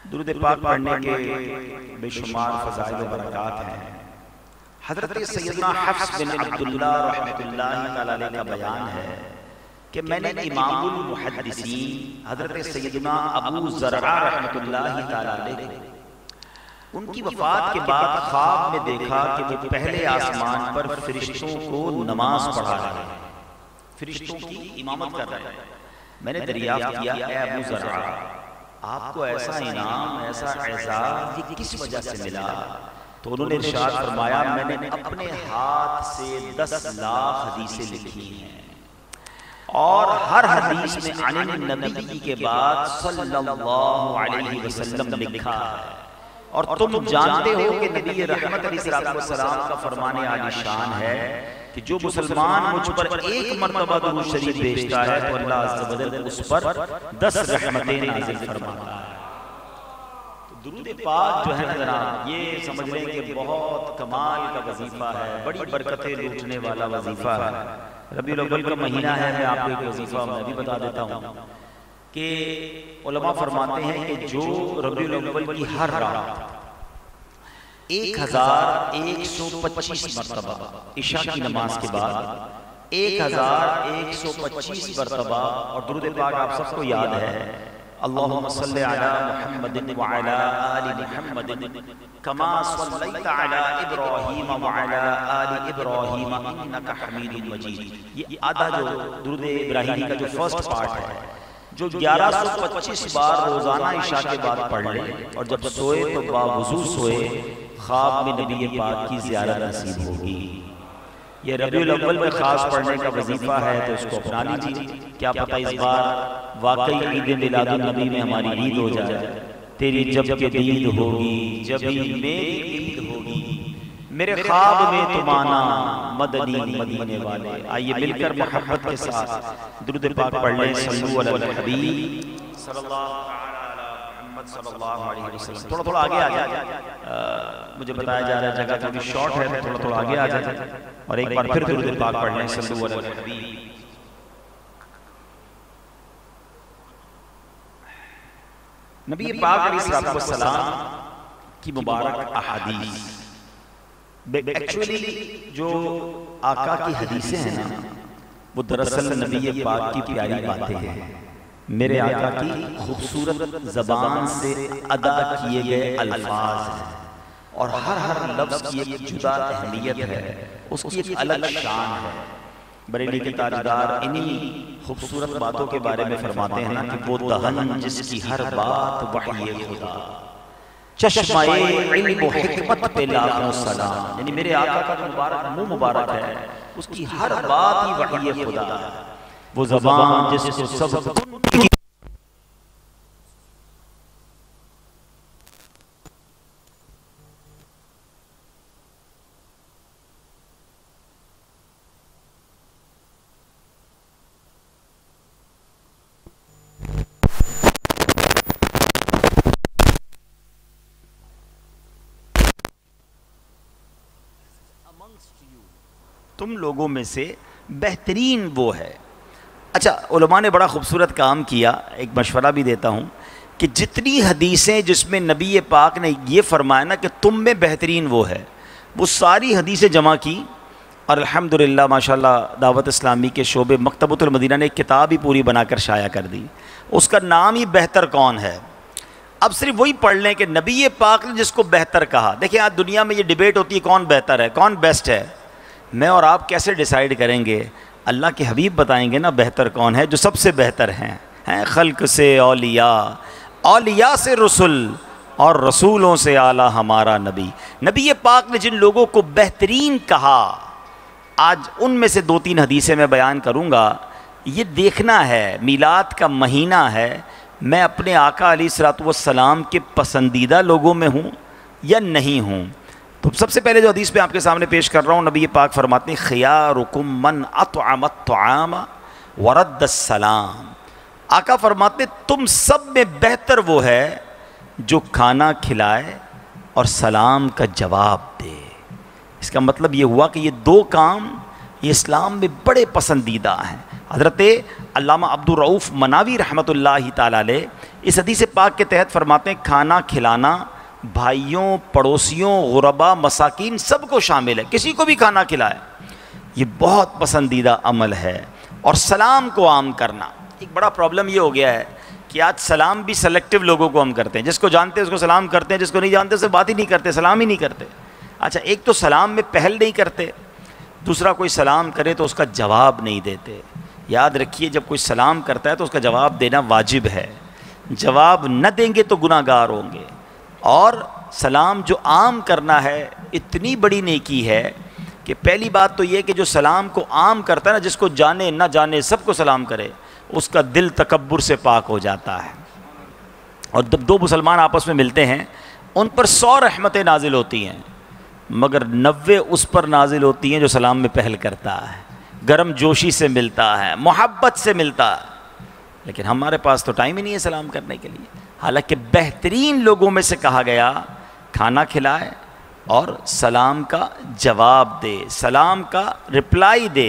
درود پاک پڑھنے کے بے شمار فضائل و برکات ہیں۔ حضرت سیدنا حفص بن عبداللہ رحمۃ اللہ تعالی علیہ کا بیان ہے کہ میں نے امام المحدثین حضرت سیدنا ابو زرعہ رحمۃ اللہ تعالی علیہ ان کی وفات کے بعد خواب میں دیکھا کہ وہ پہلے آسمان پر فرشتوں کو نماز پڑھا رہے ہیں، فرشتوں کی امامت کر رہے ہیں۔ میں نے دریافت کیا اے ابو زرعہ، آپ کو ایسا انعام، ایسا اعزاز یہ کس وجہ سے ملا؟ تو انہوں نے ارشاد فرمایا میں نے اپنے ہاتھ سے 10 لاکھ حدیثیں لکھی ہیں، اور ہر حدیث میں عن النبی کے بعد صلی اللہ علیہ وسلم لکھا ہے، اور تم جانتے ہو کہ نبی رحمت علیہ السلام کا فرمان عالی شان ہے کہ جو مسلمان مجھ پر ایک مرتبہ درود شریف بھیجتا ہے تو اللہ عز و جل اس پر 10 رحمتیں نازل فرماتا ہے۔ درود پاک جو ہے جناب یہ سمجھ لیں کہ بہت کمال کا وظیفہ ہے، بڑی برکتیں لوٹنے والا وظیفہ ہے۔ ربیع الاول کا مہینہ ہے، میں آپ کو ایک وظیفہ میں بھی بتا دیتا ہوں کہ علماء فرماتے ہیں کہ جو ربیع الاول کی ہر رات 1125 مرتبہ عشاء کی نماز کے بعد 1125 مرتبہ، اور درود پاک آپ سب کو یاد ہے اللہم صلی علی محمد وعلی آل محمد کما صلیت علی ابراہیم وعلی آل ابراہیم انکا حمید مجید، یہ آدھا جو درود ابراہیمی کا جو فرسٹ پارٹ ہے جو 1125 بار روزانہ عشاء کے بعد پڑھ لیں، اور جب سوئے تو باوضو سوئے خواب میں نبی پاک کی زیارت نصیب ہوگی۔ یہ ربیع الاول میں خاص پڑھنے کا وظیفہ ہے تو اس کو اپنا لیجیے، کیا پتہ اس بار واقعی عید میلاد النبی میں ہماری عید ہو جائے۔ تیری جب کہ دید ہوگی جبھی میری عید ہوگی، میرے خواب میں تم آنا مدنی مدینے والے۔ آئیے مل کر محبت کے ساتھ درود پاک پڑھ لیں، صلو علی الحبیب صلی اللہ علیہ وسلم۔ تھوڑا آگے آ جائے، مجھے بتایا جا رہا ہے جگہ تھوڑی شارٹ ہے، تھوڑا آگے آ جائے اور ایک بار پھر درود پاک پڑھ لیں، صلو علی الحبیب۔ نبی پاک علیہ السلام کی مبارک احادیث، ایکچولی جو آقا کی حدیثیں ہیں نا وہ دراصل نبی پاک کی پیاری باتیں ہیں، میرے آقا کی خوبصورت زبان سے ادا کیے گئے الفاظ ہیں، اور ہر لفظ کی ایک جدا اہمیت ہے، اس کی ایک الگ شان ہے۔ بریلی کے تاجدار انہی خوبصورت باتوں کے بارے میں فرماتے ہیں کہ وہ دہن جس کی ہر بات وحی خدا، چشمہ علم و حکمت پہ لاکھوں سلام، یعنی میرے آقا کا مبارک منہ مبارک ہے، اس کی ہر بات ہی وحی خدا ہے۔ وہ زبان جس کو سب تم لوگوں میں سے بہترین وہ ہے۔ اچھا، علماء نے بڑا خوبصورت کام کیا، ایک مشورہ بھی دیتا ہوں کہ جتنی حدیثیں جس میں نبی پاک نے یہ فرمایا نا کہ تم میں بہترین وہ ہے، وہ ساری حدیثیں جمع کی، اور الحمدللہ ماشاءاللہ دعوت اسلامی کے شعبے مکتبۃ المدینہ نے ایک کتاب ہی پوری بنا کر شائع کر دی، اس کا نام ہی بہتر کون ہے۔ اب صرف وہی پڑھ لیں کہ نبی پاک نے جس کو بہتر کہا۔ دیکھیں آج دنیا میں یہ ڈیبیٹ ہوتی ہے کون بہتر ہے، کون بیسٹ ہے، میں اور آپ کیسے ڈیسائیڈ کریں گے؟ اللہ کے حبیب بتائیں گے نا بہتر کون ہے، جو سب سے بہتر ہیں خلق سے اولیاء، اولیاء سے رسول، اور رسولوں سے اعلیٰ ہمارا نبی۔ نبی پاک نے جن لوگوں کو بہترین کہا، آج ان میں سے 2-3 حدیثیں میں بیان کروں گا۔ یہ دیکھنا ہے میلاد کا مہینہ ہے، میں اپنے آقا علیہ السلام کے پسندیدہ لوگوں میں ہوں یا نہیں ہوں۔ تو سب سے پہلے جو حدیث میں آپ کے سامنے پیش کر رہا ہوں، نبی پاک فرماتے ہیں خیارکم من اطعم الطعام ورد السلام۔ آقا فرماتے ہیں تم سب میں بہتر وہ ہے جو کھانا کھلائے اور سلام کا جواب دے۔ اس کا مطلب یہ ہوا کہ یہ 2 کام یہ اسلام میں بڑے پسندیدہ ہیں۔ حضرت علامہ عبدالرؤف مناوی رحمۃ اللہ تعالیٰ علیہ اس حدیث پاک کے تحت فرماتے ہیں کھانا کھلانا بھائیوں، پڑوسیوں، غربا، مساکین سب کو شامل ہے، کسی کو بھی کھانا کھلائے، یہ بہت پسندیدہ عمل ہے۔ اور سلام کو عام کرنا، ایک بڑا پرابلم یہ ہو گیا ہے کہ آج سلام بھی سلیکٹیو لوگوں کو ہم کرتے ہیں، جس کو جانتے ہیں اس کو سلام کرتے ہیں، جس کو نہیں جانتے اس سے بات ہی نہیں کرتے، سلام ہی نہیں کرتے۔ اچھا، ایک تو سلام میں پہل نہیں کرتے، دوسرا کوئی سلام کرے تو اس کا جواب نہیں دیتے۔ یاد رکھیے جب کوئی سلام کرتا ہے تو اس کا جواب دینا واجب ہے، جواب نہ دیں گے تو گناہ گار ہوں گے۔ اور سلام جو عام کرنا ہے اتنی بڑی نیکی ہے کہ پہلی بات تو یہ کہ جو سلام کو عام کرتا ہے نا، جس کو جانے نہ جانے سب کو سلام کرے، اس کا دل تکبر سے پاک ہو جاتا ہے۔ اور جب دو مسلمان آپس میں ملتے ہیں ان پر 100 رحمتیں نازل ہوتی ہیں، مگر 90 اس پر نازل ہوتی ہیں جو سلام میں پہل کرتا ہے، گرم جوشی سے ملتا ہے، محبت سے ملتا ہے۔ لیکن ہمارے پاس تو ٹائم ہی نہیں ہے سلام کرنے کے لیے، حالانکہ بہترین لوگوں میں سے کہا گیا کھانا کھلائے اور سلام کا جواب دے، سلام کا رپلائی دے۔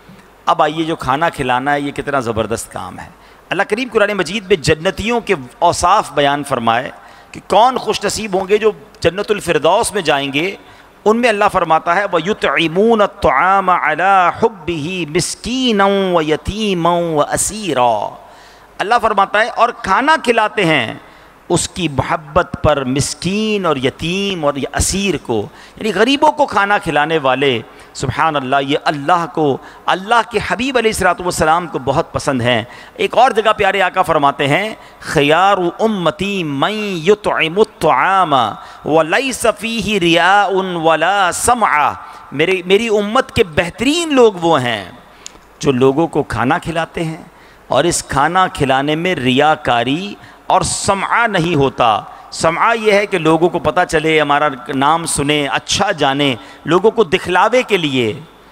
اب آئیے جو کھانا کھلانا ہے یہ کتنا زبردست کام ہے۔ اللہ کریم قرآن مجید میں جنتیوں کے اوصاف بیان فرمائے کہ کون خوش نصیب ہوں گے جو جنت الفردوس میں جائیں گے۔ ان میں اللہ فرماتا ہے وَيُطْعِمُونَ الطَّعَامَ عَلَىٰ حُبِّهِ مِسْكِينًا وَيَتِيمًا وَأَسِيرًا، اللہ فرماتا ہے اور کھانا کھلاتے ہیں اس کی محبت پر مسکین اور یتیم اور اسیر کو، یعنی غریبوں کو کھانا کھلانے والے، سبحان اللہ، یہ اللہ کو، اللہ کے حبیب علیہ الصلوۃ والسلام کو بہت پسند ہیں۔ ایک اور جگہ پیارے آقا فرماتے ہیں خیار امتی من یطعم الطعام ولیس فیہ ریاء ولا سمع، میری امت کے بہترین لوگ وہ ہیں جو لوگوں کو کھانا کھلاتے ہیں اور اس کھانا کھلانے میں ریاکاری اور سمعہ نہیں ہوتا۔ سمعہ یہ ہے کہ لوگوں کو پتہ چلے، ہمارا نام سنیں، اچھا جانیں، لوگوں کو دکھلاوے کے لیے۔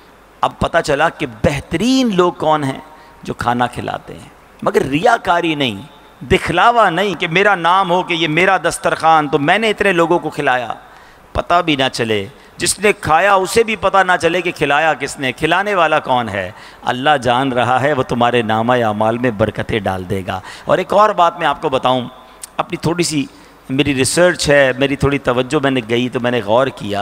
اب پتہ چلا کہ بہترین لوگ کون ہیں جو کھانا کھلاتے ہیں، مگر ریاکاری نہیں، دکھلاوا نہیں کہ میرا نام ہو کہ یہ میرا دسترخوان تو میں نے اتنے لوگوں کو کھلایا، پتہ بھی نہ چلے، جس نے کھایا اسے بھی پتہ نہ چلے کہ کھلایا کس نے، کھلانے والا کون ہے۔ اللہ جان رہا ہے، وہ تمہارے نامہ اعمال میں برکتیں ڈال دے گا۔ اور ایک اور بات میں آپ کو بتاؤں، اپنی تھوڑی سی میری ریسرچ ہے، میری تھوڑی توجہ میں نے گئی تو میں نے غور کیا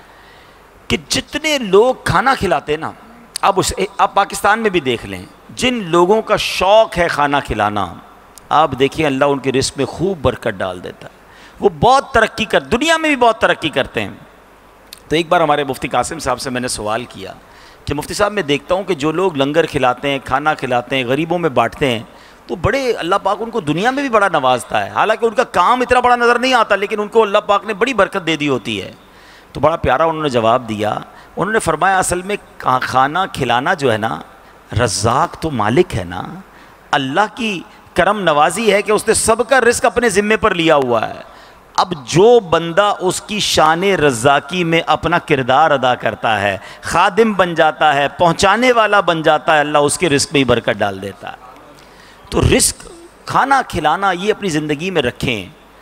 کہ جتنے لوگ کھانا کھلاتے ہیں نا، اب پاکستان میں بھی دیکھ لیں، جن لوگوں کا شوق ہے کھانا کھلانا، آپ دیکھیں اللہ ان کے رزق میں خوب برکت ڈال دیتا ہے، وہ بہت ترقی دنیا میں بھی بہت ترقی کرتے ہیں۔ تو ایک بار ہمارے مفتی قاسم صاحب سے میں نے سوال کیا کہ مفتی صاحب میں دیکھتا ہوں کہ جو لوگ لنگر کھلاتے ہیں، کھانا کھلاتے ہیں، غریبوں میں بانٹتے ہیں، تو بڑے اللہ پاک ان کو دنیا میں بھی بڑا نوازتا ہے، حالانکہ ان کا کام اتنا بڑا نظر نہیں آتا، لیکن ان کو اللہ پاک نے بڑی برکت دے دی ہوتی ہے۔ تو بڑا پیارا انہوں نے جواب دیا، انہوں نے فرمایا اصل میں کھانا کھلانا جو ہے نا، رزاق تو مالک ہے نا، اللہ کی کرم نوازی ہے کہ اس نے سب کا رزق اپنے ذمے پر لیا ہوا ہے۔ اب جو بندہ اس کی شان رزاقی میں اپنا کردار ادا کرتا ہے، خادم بن جاتا ہے، پہنچانے والا بن جاتا ہے، اللہ اس کے رزق میں ہی برکت ڈال دیتا ہے۔ تو رزق، کھانا کھلانا یہ اپنی زندگی میں رکھیں۔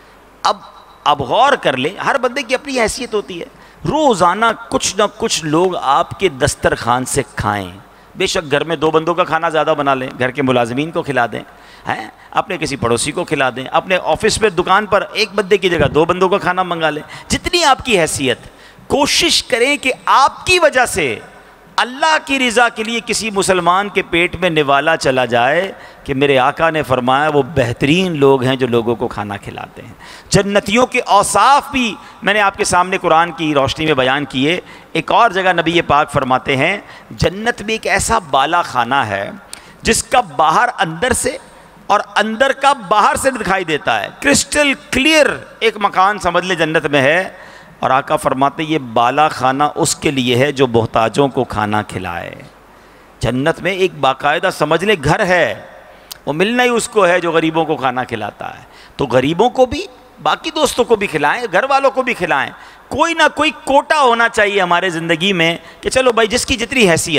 اب غور کر لیں، ہر بندے کی اپنی حیثیت ہوتی ہے، روزانہ کچھ نہ کچھ لوگ آپ کے دسترخوان سے کھائیں۔ بے شک گھر میں 2 بندوں کا کھانا زیادہ بنا لیں، گھر کے ملازمین کو کھلا دیں، ہیں اپنے کسی پڑوسی کو کھلا دیں، اپنے آفس میں دکان پر 1 بندے کی جگہ 2 بندوں کا کھانا منگا لیں، جتنی آپ کی حیثیت۔ کوشش کریں کہ آپ کی وجہ سے اللہ کی رضا کے لیے کسی مسلمان کے پیٹ میں نوالا چلا جائے کہ میرے آقا نے فرمایا وہ بہترین لوگ ہیں جو لوگوں کو کھانا کھلاتے ہیں۔ جنتیوں کے اوصاف بھی میں نے آپ کے سامنے قرآن کی روشنی میں بیان کیے۔ ایک اور جگہ نبی پاک فرماتے ہیں جنت میں ایک ایسا بالا خانہ ہے جس کا باہر اندر سے اور اندر کا باہر سے دکھائی دیتا ہے، کرسٹل کلیئر ایک مکان سمجھ لے جنت میں ہے۔ اور آقا فرماتے یہ بالا خانہ اس کے لیے ہے جو محتاجوں کو کھانا کھلائے۔ جنت میں ایک باقاعدہ سمجھ لے گھر ہے، وہ ملنا ہی اس کو ہے جو غریبوں کو کھانا کھلاتا ہے۔ تو غریبوں کو بھی، باقی دوستوں کو بھی کھلائیں، گھر والوں کو بھی کھلائیں۔ کوئی نہ کوئی کوٹا ہونا چاہیے ہمارے زندگی میں کہ چلو بھائی جس کی جتنی حیثیت،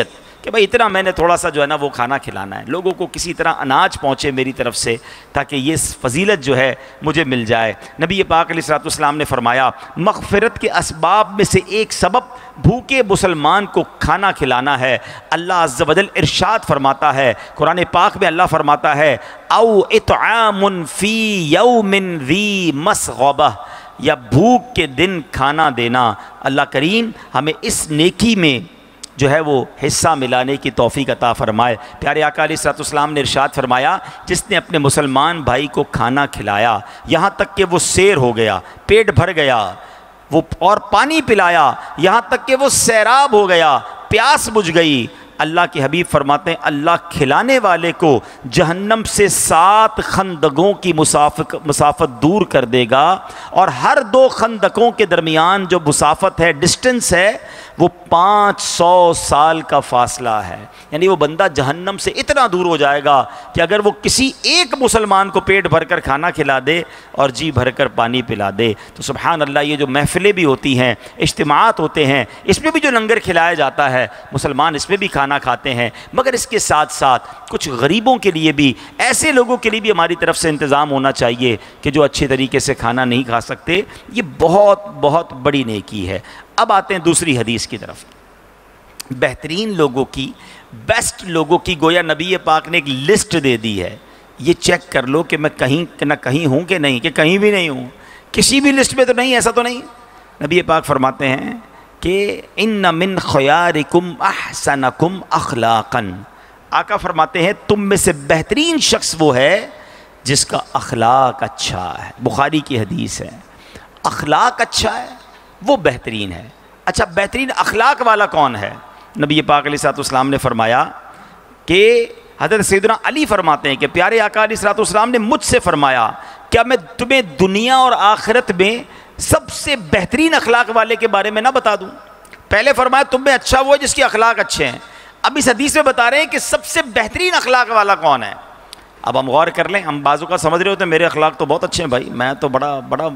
کہ بھائی اتنا میں نے تھوڑا سا جو ہے نا وہ کھانا کھلانا ہے، لوگوں کو کسی طرح اناج پہنچے میری طرف سے تاکہ یہ فضیلت جو ہے مجھے مل جائے۔ نبی پاک علیہ الصلوۃ والسلام نے فرمایا مغفرت کے اسباب میں سے ایک سبب بھوکے مسلمان کو کھانا کھلانا ہے۔ اللہ عز و جل ارشاد فرماتا ہے قرآن پاک میں، اللہ فرماتا ہے او اطعام فی یوم ذی مسغبہ، یا بھوک کے دن کھانا دینا۔ اللہ کریم ہمیں اس نیکی میں جو ہے وہ حصہ ملانے کی توفیق عطا فرمائے۔ پیارے آقا علیہ الصلوۃ والسلام نے ارشاد فرمایا جس نے اپنے مسلمان بھائی کو کھانا کھلایا یہاں تک کہ وہ سیر ہو گیا، پیٹ بھر گیا، وہ اور پانی پلایا یہاں تک کہ وہ سیراب ہو گیا، پیاس بجھ گئی، اللہ کے حبیب فرماتے ہیں اللہ کھلانے والے کو جہنم سے 7 خندقوں کی مسافت دور کر دے گا، اور ہر 2 خندقوں کے درمیان جو مسافت ہے، ڈسٹنس ہے، وہ 500 سال کا فاصلہ ہے۔ یعنی وہ بندہ جہنم سے اتنا دور ہو جائے گا کہ اگر وہ کسی ایک مسلمان کو پیٹ بھر کر کھانا کھلا دے اور جی بھر کر پانی پلا دے تو سبحان اللہ، یہ جو محفلیں بھی ہوتی ہیں، اجتماعات ہوتے ہیں، اس میں بھی جو لنگر کھلایا جاتا ہے مسلمان اس میں بھی کھانا کھاتے ہیں، مگر اس کے ساتھ ساتھ کچھ غریبوں کے لیے بھی، ایسے لوگوں کے لیے بھی ہماری طرف سے انتظام ہونا چاہیے کہ جو اچھے طریقے سے کھانا نہیں کھا سکتے۔ یہ بہت بہت بڑی نیکی ہے۔ اب آتے ہیں دوسری حدیث کی طرف، بہترین لوگوں کی، بیسٹ لوگوں کی گویا نبی پاک نے ایک لسٹ دے دی ہے۔ یہ چیک کر لو کہ میں کہیں نہ کہیں ہوں کہ نہیں، کہ کہیں بھی نہیں ہوں، کسی بھی لسٹ میں تو نہیں، ایسا تو نہیں۔ نبی پاک فرماتے ہیں کہ ان من خیارکم احسنکم اخلاقا، آقا فرماتے ہیں تم میں سے بہترین شخص وہ ہے جس کا اخلاق اچھا ہے۔ بخاری کی حدیث ہے، اخلاق اچھا ہے وہ بہترین ہے۔ اچھا، بہترین اخلاق والا کون ہے؟ نبی پاک علیہ الصلوۃ والسلام نے فرمایا کہ حضرت سیدنا علی فرماتے ہیں کہ پیارے آقا علیہ الصلوۃ والسلام نے مجھ سے فرمایا کیا میں تمہیں دنیا اور آخرت میں سب سے بہترین اخلاق والے کے بارے میں نہ بتا دوں؟ پہلے فرمایا تم میں اچھا وہ ہے جس کے اخلاق اچھے ہیں، اب اس حدیث میں بتا رہے ہیں کہ سب سے بہترین اخلاق والا کون ہے۔ اب ہم غور کر لیں، ہم بعضوں کا سمجھ رہے ہوتے ہیں میرے اخلاق تو بہت اچھے ہیں بھائی، میں تو بڑا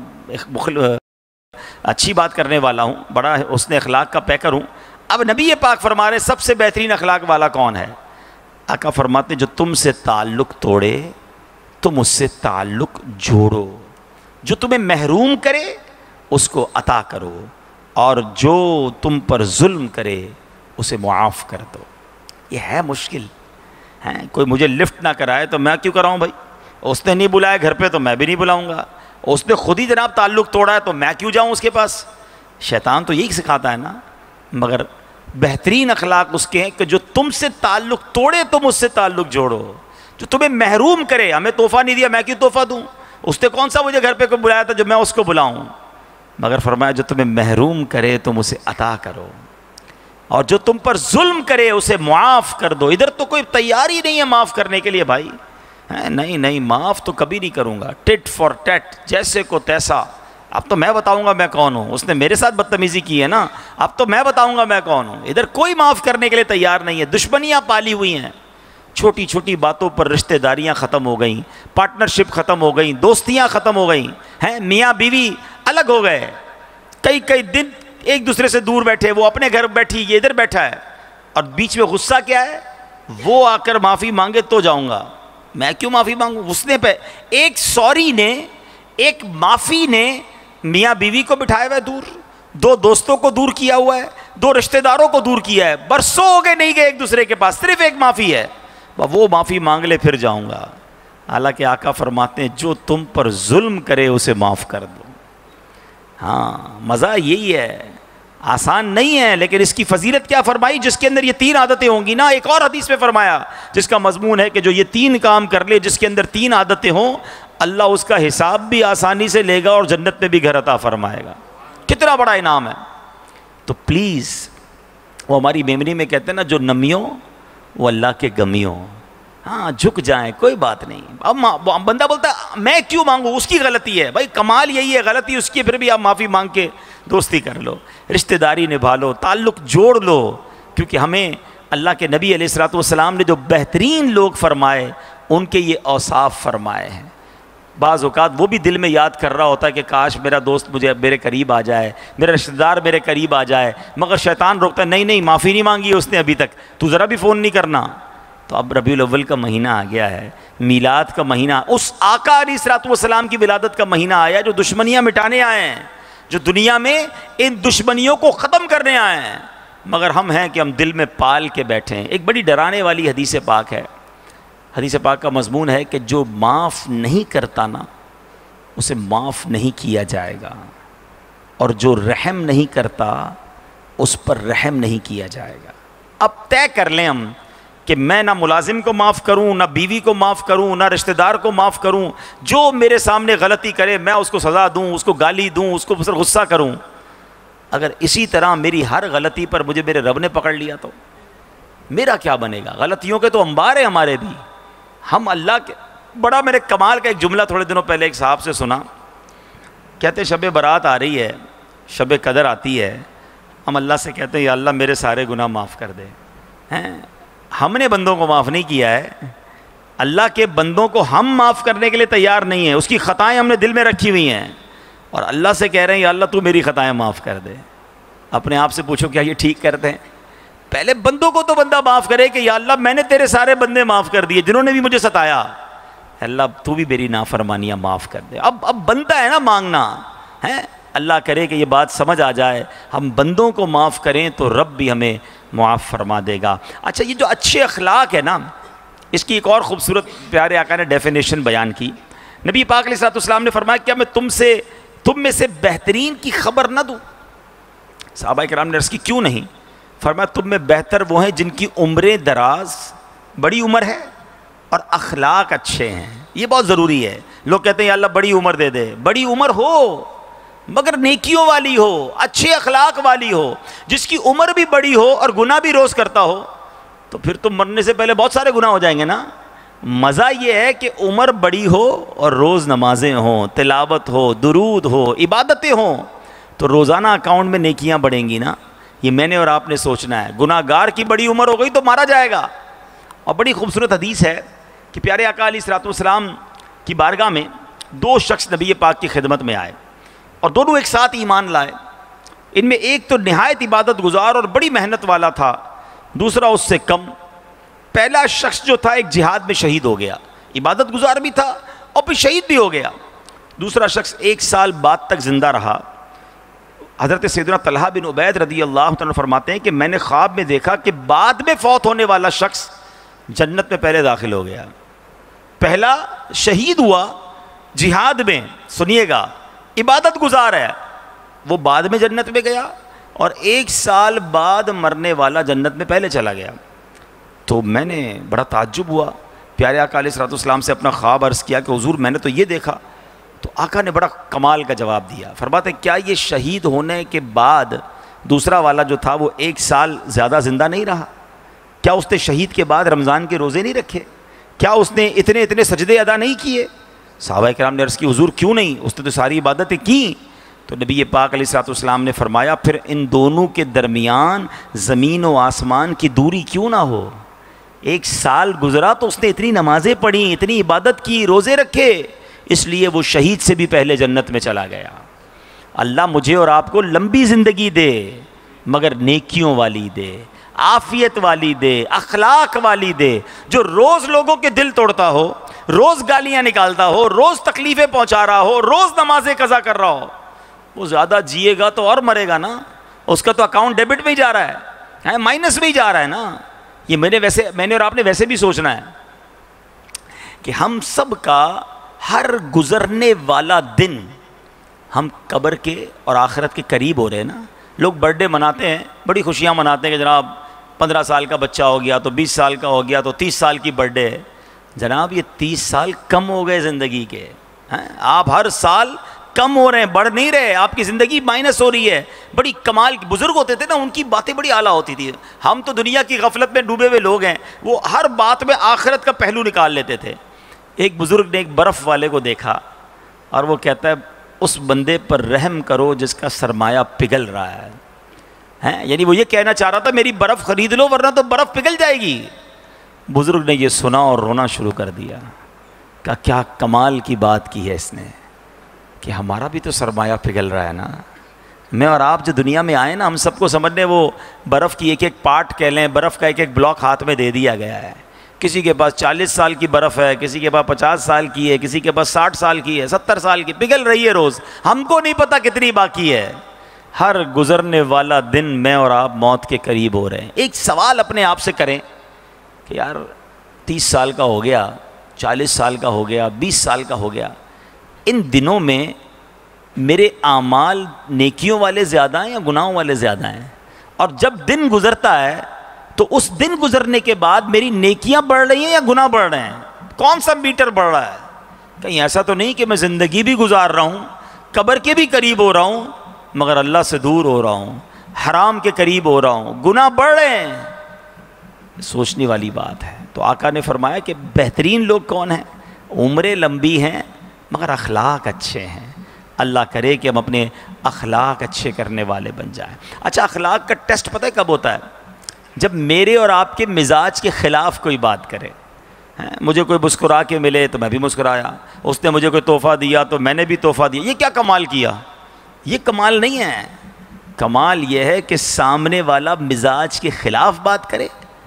اچھی بات کرنے والا ہوں، بڑا حسن اخلاق کا پیکر ہوں۔ اب نبی پاک فرما رہے سب سے بہترین اخلاق والا کون ہے؟ آقا فرماتے جو تم سے تعلق توڑے تم اس سے تعلق جوڑو، جو تمہیں محروم کرے اس کو عطا کرو، اور جو تم پر ظلم کرے اسے معاف کر دو۔ یہ ہے مشکل ہے، کوئی مجھے لفٹ نہ کرائے تو میں کیوں کراؤں بھائی؟ اس نے نہیں بلایا گھر پہ تو میں بھی نہیں بلاؤں گا، اس نے خود ہی جناب تعلق توڑا ہے تو میں کیوں جاؤں اس کے پاس؟ شیطان تو یہی سکھاتا ہے نا۔ مگر بہترین اخلاق اس کے ہیں کہ جو تم سے تعلق توڑے تم اس سے تعلق جوڑو، جو تمہیں محروم کرے، ہمیں تحفہ نہیں دیا میں کیوں تحفہ دوں، اس نے کون سا مجھے گھر پہ کوئی بلایا تھا جو میں اس کو بلاؤں، مگر فرمایا جو تمہیں محروم کرے تم اسے عطا کرو، اور جو تم پر ظلم کرے اسے معاف کر دو۔ ادھر تو کوئی تیار ہی نہیں ہے معاف کرنے کے لیے بھائی، نہیں معاف تو کبھی نہیں کروں گا، ٹٹ فار ٹٹ، جیسے کو تیسا۔ اب تو میں بتاؤں گا میں کون ہوں، اس نے میرے ساتھ بدتمیزی کی ہے نا، اب تو میں بتاؤں گا میں کون ہوں۔ ادھر کوئی معاف کرنے کے لیے تیار نہیں ہے، دشمنیاں پالی ہوئی ہیں، چھوٹی چھوٹی باتوں پر رشتہ داریاں ختم ہو گئیں، پارٹنرشپ ختم ہو گئیں، دوستیاں ختم ہو گئیں ہیں، میاں بیوی الگ ہو گئے، کئی دن ایک دوسرے سے دور بیٹھے، وہ اپنے گھر بیٹھی یہ ادھر بیٹھا ہے، اور بیچ میں غصہ کیا ہے؟ وہ آ کر معافی مانگے تو جاؤں گا، میں کیوں معافی مانگوں؟ اس نے ایک سوری نے، ایک معافی نے میاں بیوی کو بٹھایا ہوا ہے دور، 2 دوستوں کو دور کیا ہوا ہے، 2 رشتہ داروں کو دور کیا ہے، برسوں ہو گئے نہیں گئے ایک دوسرے کے پاس، صرف ایک معافی ہے، وہ معافی مانگ لے پھر جاؤں گا۔ حالانکہ آقا فرماتے ہیں جو تم پر ظلم کرے اسے معاف کر دو۔ ہاں، مزہ یہی ہے، آسان نہیں ہے، لیکن اس کی فضیلت کیا فرمائی؟ جس کے اندر یہ 3 عادتیں ہوں گی نا، ایک اور حدیث میں فرمایا جس کا مضمون ہے کہ جو یہ 3 کام کر لے، جس کے اندر 3 عادتیں ہوں، اللہ اس کا حساب بھی آسانی سے لے گا اور جنت میں بھی گھر عطا فرمائے گا۔ کتنا بڑا انعام ہے۔ تو پلیز، وہ ہماری میموری میں کہتے ہیں نا جو نمیوں وہ اللہ کے گمیوں، ہاں جھک جائیں، کوئی بات نہیں۔ اب بندہ بولتا ہے میں کیوں مانگوں، اس کی غلطی ہے بھائی، کمال یہی ہے، غلطی اس کی، پھر بھی آپ معافی مانگ کے دوستی کر لو، رشتہ داری نبھا لو، تعلق جوڑ لو، کیونکہ ہمیں اللہ کے نبی علیہ الصلوۃ والسلام نے جو بہترین لوگ فرمائے ان کے یہ اوصاف فرمائے ہیں۔ بعض اوقات وہ بھی دل میں یاد کر رہا ہوتا ہے کہ کاش میرا دوست مجھے میرے قریب آ جائے، میرا رشتہ دار میرے قریب آ جائے، مگر شیطان روکتا ہے، نہیں نہیں معافی نہیں مانگی اس نے ابھی تک، تو ذرا بھی فون نہیں کرنا۔ تو اب ربیع الاول کا مہینہ آ گیا ہے، میلاد کا مہینہ، اس آقا علیہ الصلوۃ والسلام کی ولادت کا مہینہ آیا جو دشمنیاں مٹانے آئے ہیں، جو دنیا میں ان دشمنیوں کو ختم کرنے آئے ہیں، مگر ہم ہیں کہ ہم دل میں پال کے بیٹھے ہیں۔ ایک بڑی ڈرانے والی حدیث پاک ہے، حدیث پاک کا مضمون ہے کہ جو معاف نہیں کرتا نا اسے معاف نہیں کیا جائے گا، اور جو رحم نہیں کرتا اس پر رحم نہیں کیا جائے گا۔ اب طے کر لیں ہم کہ میں نہ ملازم کو معاف کروں، نہ بیوی کو معاف کروں، نہ رشتہ دار کو معاف کروں، جو میرے سامنے غلطی کرے میں اس کو سزا دوں، اس کو گالی دوں، اس کو غصہ کروں۔ اگر اسی طرح میری ہر غلطی پر مجھے میرے رب نے پکڑ لیا تو میرا کیا بنے گا؟ غلطیوں کے تو انبار ہیں ہمارے بھی، ہم اللہ کے بڑا میرے کمال کا ایک جملہ تھوڑے دنوں پہلے ایک صاحب سے سنا، کہتے شب برات آ رہی ہے، شب قدر آتی ہے، ہم اللہ سے کہتے ہیں یا اللہ میرے سارے گناہ معاف کر دے۔ ہم نے بندوں کو معاف نہیں کیا ہے، اللہ کے بندوں کو ہم معاف کرنے کے لیے تیار نہیں ہیں، اس کی خطائیں ہم نے دل میں رکھی ہوئی ہیں، اور اللہ سے کہہ رہے ہیں یا اللہ تو میری خطائیں معاف کر دے۔ اپنے آپ سے پوچھو کیا یہ ٹھیک کرتے ہیں؟ پہلے بندوں کو تو بندہ معاف کرے کہ یا اللہ میں نے تیرے سارے بندے معاف کر دیے جنہوں نے بھی مجھے ستایا، اللہ تو بھی میری نافرمانیاں معاف کر دے۔ اب بنتا ہے نا مانگنا ہے، اللہ کرے کہ یہ بات سمجھ آ جائے، ہم بندوں کو معاف کریں تو رب بھی ہمیں معاف فرما دے گا۔ اچھا یہ جو اچھے اخلاق ہے نا، اس کی ایک اور خوبصورت پیارے آقا نے ڈیفینیشن بیان کی۔ نبی پاک علیہ الصلوۃ والسلام نے فرمایا کیا میں تم میں سے بہترین کی خبر نہ دوں؟ صحابہ کرام نے عرض کی کیوں نہیں؟ فرمایا تم میں بہتر وہ ہیں جن کی عمریں دراز، بڑی عمر ہے اور اخلاق اچھے ہیں۔ یہ بہت ضروری ہے۔ لوگ کہتے ہیں یا اللہ بڑی عمر دے دے، بڑی عمر ہو مگر نیکیوں والی ہو، اچھے اخلاق والی ہو۔ جس کی عمر بھی بڑی ہو اور گناہ بھی روز کرتا ہو تو پھر تو مرنے سے پہلے بہت سارے گناہ ہو جائیں گے نا۔ مزہ یہ ہے کہ عمر بڑی ہو اور روز نمازیں ہوں، تلاوت ہو، درود ہو، عبادتیں ہوں، تو روزانہ اکاؤنٹ میں نیکیاں بڑھیں گی نا۔ یہ میں نے اور آپ نے سوچنا ہے۔ گناہ گار کی بڑی عمر ہو گئی تو مارا جائے گا۔ اور بڑی خوبصورت حدیث ہے کہ پیارے آقا علیہ الصلوۃ والسلام کی بارگاہ میں دو شخص نبی پاک کی خدمت میں آئے اور دونوں ایک ساتھ ایمان لائے۔ ان میں ایک تو نہایت عبادت گزار اور بڑی محنت والا تھا، دوسرا اس سے کم۔ پہلا شخص جو تھا ایک جہاد میں شہید ہو گیا، عبادت گزار بھی تھا اور پھر شہید بھی ہو گیا۔ دوسرا شخص 1 سال بعد تک زندہ رہا۔ حضرت سیدنا طلحہ بن عبید رضی اللہ عنہ فرماتے ہیں کہ میں نے خواب میں دیکھا کہ بعد میں فوت ہونے والا شخص جنت میں پہلے داخل ہو گیا۔ پہلا شہید ہوا جہاد میں، سنیے گا، عبادت گزار ہے، وہ بعد میں جنت میں گیا، اور 1 سال بعد مرنے والا جنت میں پہلے چلا گیا۔ تو میں نے بڑا تعجب ہوا، پیارے آقا علیہ الصلوۃ والسلام سے اپنا خواب عرض کیا کہ حضور میں نے تو یہ دیکھا۔ تو آقا نے بڑا کمال کا جواب دیا، فرماتے کیا یہ شہید ہونے کے بعد دوسرا والا جو تھا وہ 1 سال زیادہ زندہ نہیں رہا؟ کیا اس نے شہید کے بعد رمضان کے روزے نہیں رکھے؟ کیا اس نے اتنے سجدے ادا نہیں کیے؟ صحابہ کرام نے عرض کی حضور کیوں نہیں، اس نے تو ساری عبادتیں کیں۔ تو نبی پاک علیہ الصلوۃ والسلام نے فرمایا پھر ان دونوں کے درمیان زمین و آسمان کی دوری کیوں نہ ہو؟ 1 سال گزرا تو اس نے اتنی نمازیں پڑھی، اتنی عبادت کی، روزے رکھے، اس لیے وہ شہید سے بھی پہلے جنت میں چلا گیا۔ اللہ مجھے اور آپ کو لمبی زندگی دے مگر نیکیوں والی دے، عافیت والی دے، اخلاق والی دے۔ جو روز لوگوں کے دل توڑتا ہو، روز گالیاں نکالتا ہو، روز تکلیفیں پہنچا رہا ہو، روز نمازیں قضا کر رہا ہو، وہ زیادہ جیے گا تو اور مرے گا نا۔ اس کا تو اکاؤنٹ ڈیبٹ میں ہی جا رہا ہے، مائنس میں ہی جا رہا ہے نا۔ یہ میں نے اور آپ نے ویسے بھی سوچنا ہے کہ ہم سب کا ہر گزرنے والا دن ہم قبر کے اور آخرت کے قریب ہو رہے ہیں نا۔ لوگ برتھ ڈے مناتے ہیں، بڑی خوشیاں مناتے ہیں کہ جناب 15 سال کا بچہ ہو گیا تو 20 سال کا ہو گیا تو 30 سال کی برتھ ڈے ہے۔ جناب یہ 30 سال کم ہو گئے زندگی کے، آپ ہر سال کم ہو رہے ہیں، بڑھ نہیں رہے، آپ کی زندگی مائنس ہو رہی ہے۔ بڑی کمال کی بزرگ ہوتے تھے نا، ان کی باتیں بڑی اعلیٰ ہوتی تھی۔ ہم تو دنیا کی غفلت میں ڈوبے ہوئے لوگ ہیں، وہ ہر بات میں آخرت کا پہلو نکال لیتے تھے۔ ایک بزرگ نے ایک برف والے کو دیکھا اور وہ کہتا ہے اس بندے پر رحم کرو جس کا سرمایہ پگھل رہا ہے، یعنی وہ یہ کہنا چاہ رہا تھا میری برف خرید لو ورنہ تو برف پگھل جائے گی۔ بزرگ نے یہ سنا اور رونا شروع کر دیا۔ کہ کیا کمال کی بات کی ہے اس نے کہ ہمارا بھی تو سرمایہ پگھل رہا ہے نا. میں اور آپ جو دنیا میں آئے نا، ہم سب کو سمجھنے وہ برف کی ایک ایک پارٹ کہہ لیں، برف کا ایک ایک بلاک ہاتھ میں دے دیا گیا ہے. کسی کے پاس 40 سال کی برف ہے، کسی کے پاس 50 سال کی ہے، کسی کے پاس 60 سال کی ہے، 70 سال کی، پگھل رہی ہے روز. ہم کو نہیں پتا کتنی باقی ہے. ہر گزرنے والا دن میں اور آپ موت کے قریب ہو رہے ہیں. ایک سوال اپنے آپ سے کریں کہ یار 30 سال کا ہو گیا، 40 سال کا ہو گیا، 20 سال کا ہو گیا، ان دنوں میں میرے اعمال نیکیوں والے زیادہ ہیں یا گناہوں والے زیادہ ہیں؟ اور جب دن گزرتا ہے تو اس دن گزرنے کے بعد میری نیکیاں بڑھ رہی ہیں یا گناہ بڑھ رہے ہیں؟ کون سا میٹر بڑھ رہا ہے؟ کہیں ایسا تو نہیں کہ میں زندگی بھی گزار رہا ہوں، قبر کے بھی قریب ہو رہا ہوں، مگر اللہ سے دور ہو رہا ہوں، حرام کے قریب ہو رہا ہوں، گناہ بڑھ رہے ہیں؟ سوچنے والی بات ہے. تو آقا نے فرمایا کہ بہترین لوگ کون ہیں؟ عمریں لمبی ہیں مگر اخلاق اچھے ہیں. اللہ کرے کہ ہم اپنے اخلاق اچھے کرنے والے بن جائیں. اچھا، اخلاق کا ٹیسٹ پتہ ہے کب ہوتا ہے؟ جب میرے اور آپ کے مزاج کے خلاف کوئی بات کرے. مجھے کوئی مسکرا کے ملے تو میں بھی مسکرایا، اس نے مجھے کوئی تحفہ دیا تو میں نے بھی تحفہ دیا. یہ کیا کمال کیا؟ یہ کمال نہیں ہے. کمال یہ ہے کہ سامنے والا مزاج کے خلاف بات کرے.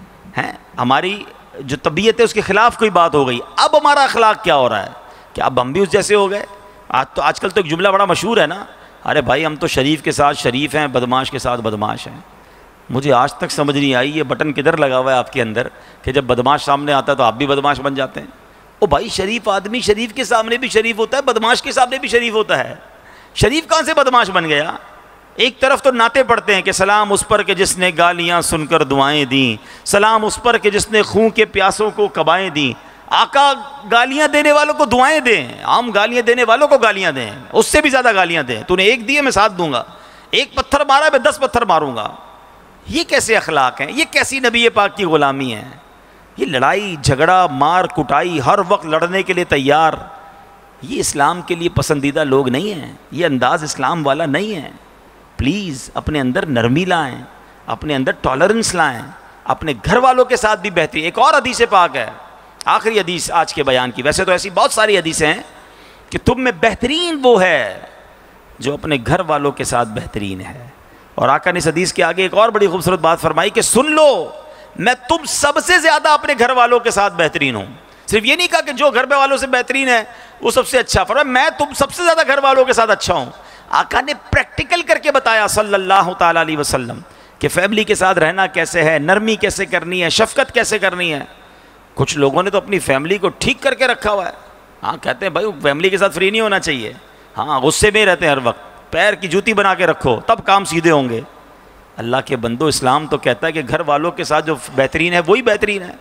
ہماری جو طبیعت ہے اس کے خلاف کوئی بات ہو گئی، اب ہمارا اخلاق کیا ہو رہا ہے کہ اب ہم بھی اس جیسے ہو گئے. آج کل تو ایک جملہ بڑا مشہور ہے نا، ارے بھائی ہم تو شریف کے ساتھ شریف ہیں، بدماش کے ساتھ بدماش ہیں. مجھے آج تک سمجھ نہیں آئی یہ بٹن کدھر لگا ہوا ہے آپ کے اندر کہ جب بدماش سامنے آتا ہے تو آپ بھی بدماش بن جاتے ہیں. او بھائی، شریف آدمی شریف کے سامنے بھی شریف ہوتا ہے، بدماش کے سامنے بھی شریف ہوتا ہے. شریف کہاں سے بدماش بن گیا؟ ایک طرف تو نعتیں پڑھتے ہیں کہ سلام اس پر کہ جس نے گالیاں سن کر دعائیں دیں، سلام اس پر کہ جس نے خون کے پیاسوں کو کبائیں دیں. آقا گالیاں دینے والوں کو دعائیں دیں، عام گالیاں دینے والوں کو گالیاں دیں، اس سے بھی زیادہ گالیاں دیں. تو نے ایک دیے میں 7 دوں گا، ایک پتھر مارا میں 10 پتھر ماروں گا. یہ کیسے اخلاق ہیں؟ یہ کیسی نبی پاک کی غلامی ہے؟ یہ لڑائی جھگڑا مار کٹائی، ہر وقت لڑنے کے لیے تیار، یہ اسلام کے لیے پسندیدہ لوگ نہیں ہیں. یہ انداز اسلام والا نہیں ہے. پلیز اپنے اندر نرمی لائیں، اپنے اندر ٹالرنس لائیں، اپنے گھر والوں کے ساتھ بھی بہتری. ایک اور حدیث پاک ہے، آخری حدیث آج کے بیان کی. ویسے تو ایسی بہت ساری حدیثیں ہیں کہ تم میں بہترین وہ ہے جو اپنے گھر والوں کے ساتھ بہترین ہے. اور آقا نے اس حدیث کے آگے ایک اور بڑی خوبصورت بات فرمائی کہ سن لو، میں تم سب سے زیادہ اپنے گھر والوں کے ساتھ بہترین ہوں. صرف یہ نہیں کہا کہ جو گھر والوں سے بہترین ہے وہ سب سے اچھا، فرمایا میں تم سب سے زیادہ گھر والوں کے ساتھ اچھا ہوں. آقا نے پریکٹیکل کر کے بتایا صلی اللہ تعالیٰ علیہ وسلم کہ فیملی کے ساتھ رہنا کیسے ہے، نرمی کیسے کرنی ہے، شفقت کیسے کرنی ہے. کچھ لوگوں نے تو اپنی فیملی کو ٹھیک کر کے رکھا ہوا ہے. ہاں کہتے ہیں بھائی فیملی کے ساتھ فری نہیں ہونا چاہیے، ہاں غصے میں رہتے ہیں ہر وقت، پیر کی جوتی بنا کے رکھو تب کام سیدھے ہوں گے. اللہ کے بندو، اسلام تو کہتا ہے کہ گھر والوں کے ساتھ جو بہترین ہے وہی بہترین ہے.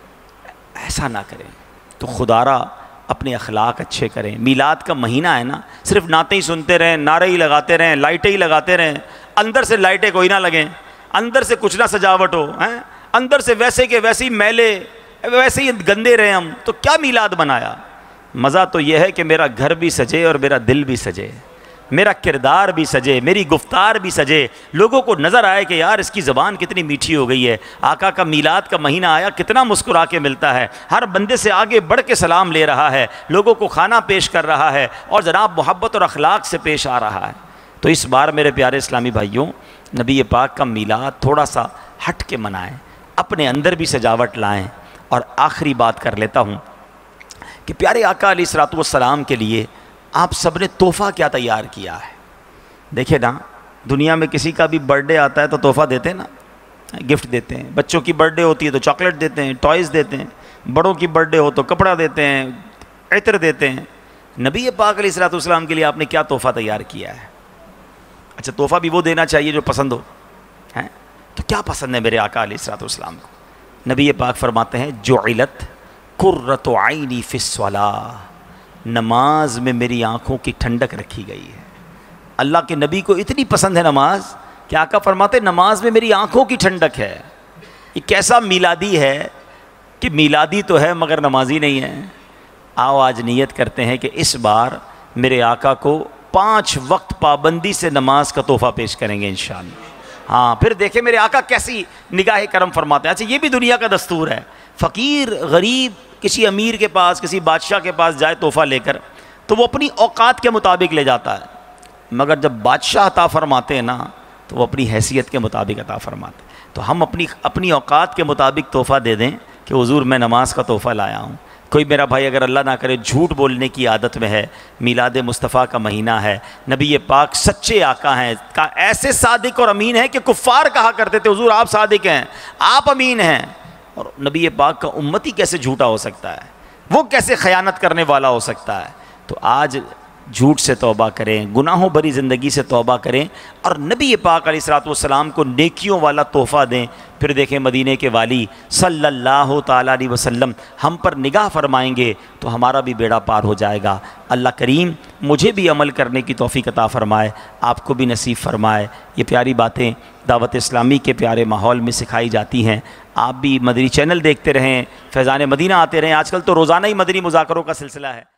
ایسا نہ کریں. تو خدارا اپنے اخلاق اچھے کریں. میلاد کا مہینہ ہے نا، صرف نعتیں ہی سنتے رہیں، نعرے ہی لگاتے رہیں، لائٹیں ہی لگاتے رہیں، اندر سے لائٹیں کوئی نہ لگیں، اندر سے کچھ نہ سجاوٹ ہو، اندر سے ویسے کہ ویسے ہی میلے، ویسے ہی گندے رہیں ہم، تو کیا میلاد بنایا؟ مزہ تو یہ ہے کہ میرا گھر بھی سجے اور میرا دل بھی سجے، میرا کردار بھی سجے، میری گفتار بھی سجے، لوگوں کو نظر آئے کہ یار اس کی زبان کتنی میٹھی ہو گئی ہے. آقا کا میلاد کا مہینہ آیا، کتنا مسکرا کے ملتا ہے، ہر بندے سے آگے بڑھ کے سلام لے رہا ہے، لوگوں کو کھانا پیش کر رہا ہے اور جناب محبت اور اخلاق سے پیش آ رہا ہے. تو اس بار میرے پیارے اسلامی بھائیوں، نبی پاک کا میلاد تھوڑا سا ہٹ کے منائیں، اپنے اندر بھی سجاوٹ لائیں. اور آخری بات کر لیتا ہوں کہ پیارے آقا علیہ الصلوۃ والسلام کے لیے آپ سب نے تحفہ کیا تیار کیا ہے. دیکھیں نا، دنیا میں کسی کا بھی برتھ ڈے آتا ہے تو تحفہ دیتے ہیں نا، گفٹ دیتے ہیں. بچوں کی برتھ ڈے ہوتی ہے تو چاکلیٹ دیتے ہیں، ٹوائز دیتے ہیں. بڑوں کی برتھ ڈے ہو تو کپڑا دیتے ہیں، عطر دیتے ہیں. نبی پاک علیہ الصلوۃ والسلام کے لیے آپ نے کیا تحفہ تیار کیا ہے؟ اچھا، تحفہ بھی وہ دینا چاہیے جو پسند ہو. تو کیا پسند ہے میرے آقا علیہ الصلوۃ والسلام کو؟ نبی پاک فرماتے ہیں جعلت قرۃ عینی فی الصلاۃ، نماز میں میری آنکھوں کی ٹھنڈک رکھی گئی ہے. اللہ کے نبی کو اتنی پسند ہے نماز کہ آقا فرماتے ہیں نماز میں میری آنکھوں کی ٹھنڈک ہے. یہ کیسا میلادی ہے کہ میلادی تو ہے مگر نمازی نہیں ہے. آؤ آج نیت کرتے ہیں کہ اس بار میرے آقا کو 5 وقت پابندی سے نماز کا تحفہ پیش کریں گے انشاءاللہ. ہاں پھر دیکھیں میرے آقا کیسی نگاہ کرم فرماتے ہیں. اچھا، یہ بھی دنیا کا دستور ہے، فقیر غریب کسی امیر کے پاس، کسی بادشاہ کے پاس جائے تحفہ لے کر تو وہ اپنی اوقات کے مطابق لے جاتا ہے، مگر جب بادشاہ عطا فرماتے ہیں نا تو وہ اپنی حیثیت کے مطابق عطا فرماتے ہیں۔ تو ہم اپنی اوقات کے مطابق تحفہ دے دیں کہ حضور میں نماز کا تحفہ لایا ہوں۔ کوئی میرا بھائی اگر اللہ نہ کرے جھوٹ بولنے کی عادت میں ہے، میلاد مصطفیٰ کا مہینہ ہے، نبی پاک سچے آقا ہیں، ایسے صادق اور امین ہیں کہ کفار کہا کرتے تھے حضور آپ صادق ہیں، آپ امین ہیں، اور نبی پاک کا امتی کیسے جھوٹا ہو سکتا ہے، وہ کیسے خیانت کرنے والا ہو سکتا ہے؟ تو آج جھوٹ سے توبہ کریں، گناہوں بھری زندگی سے توبہ کریں، اور نبی پاک علیہ الصلوۃ والسلام کو نیکیوں والا تحفہ دیں۔ پھر دیکھیں مدینے کے والی صلی اللہ تعالیٰ علیہ وسلم ہم پر نگاہ فرمائیں گے تو ہمارا بھی بیڑا پار ہو جائے گا۔ اللہ کریم مجھے بھی عمل کرنے کی توفیق عطا فرمائے، آپ کو بھی نصیب فرمائے۔ یہ پیاری باتیں دعوت اسلامی کے پیارے ماحول میں سکھائی جاتی ہیں۔ آپ بھی مدنی چینل دیکھتے رہیں، فیضان مدینہ آتے رہیں۔ آج کل تو روزانہ ہی مدنی مذاکروں کا سلسلہ ہے۔